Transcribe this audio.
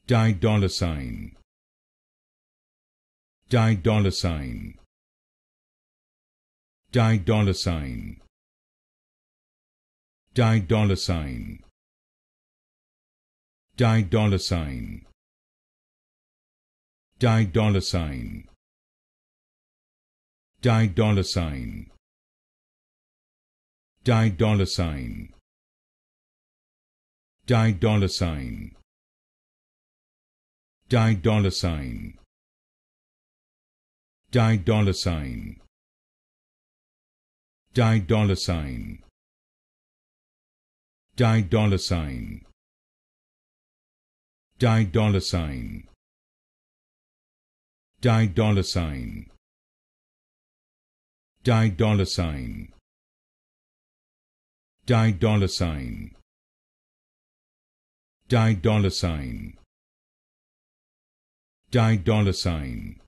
$dollar sign, $dollar sign, $dollar sign, $dollar sign, $dollar sign, $dollar sign, $dollar sign, $dollar sign, $dollar sign, $dollar sign, $dollar sign, $dollar sign, $dollar sign, $dollar sign, $dollar sign, $dollar sign, $dollar sign, $dollar sign, $dollar sign,